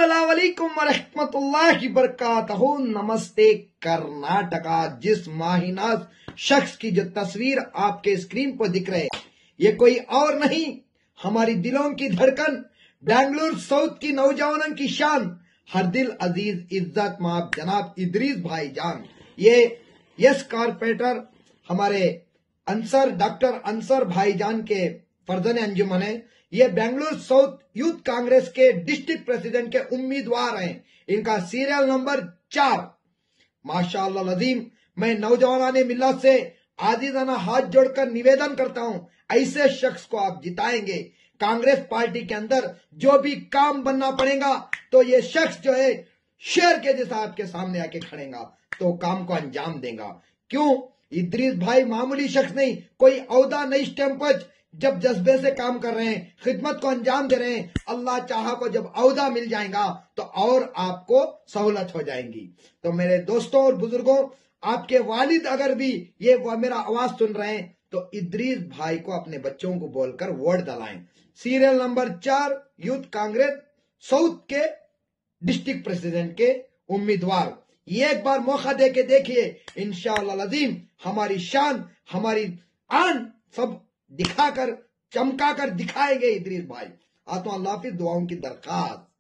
अस्सलाम वालेकुम वरहमतुल्लाहि वबरकातुहू। नमस्ते कर्नाटका। जिस माहिनाज शख्स की जो तस्वीर आपके स्क्रीन पर दिख रहे, ये कोई और नहीं, हमारी दिलों की धड़कन, बेंगलुरु साउथ की नौजवानों की शान, हर दिल अजीज इज्जत माब जनाब इदरीस भाईजान। ये यस कारपोरेटर हमारे डॉक्टर अंसर भाईजान के फर्जन अंजुमन है। ये बेंगलुरु साउथ यूथ कांग्रेस के डिस्ट्रिक्ट प्रेसिडेंट के उम्मीदवार हैं। इनका सीरियल नंबर 4। माशाअल्लाह लजीम, मैं नौजवान मिल्लत से आजीजाना हाथ जोड़कर निवेदन करता हूं, ऐसे शख्स को आप जिताएंगे। कांग्रेस पार्टी के अंदर जो भी काम बनना पड़ेगा तो ये शख्स जो है शेर के जैसा आपके सामने आके खड़ेगा तो काम को अंजाम देगा। क्यों? इदरीस भाई मामूली शख्स नहीं, कोई औहदा नहीं, स्टैंपज, जब जज्बे से काम कर रहे हैं, खिदमत को अंजाम दे रहे हैं। अल्लाह चाहा को जब औहदा मिल जाएगा तो और आपको सहूलत हो जाएंगी। तो मेरे दोस्तों और बुजुर्गों, आपके वालिद अगर भी ये मेरा आवाज सुन रहे हैं तो इदरीस भाई को अपने बच्चों को बोलकर वोट दिलाएं। Serial number 4 youth Congress south के डिस्ट्रिक्ट प्रेसिडेंट के उम्मीदवार। ये एक बार मौका दे के देखिए, इंशाअल्लाह लजीम हमारी शान, हमारी आन सब दिखाकर चमका कर दिखाएंगे इदरीस भाई। आतो अल्लाह हाफिज, दुआओं की दरखास्त।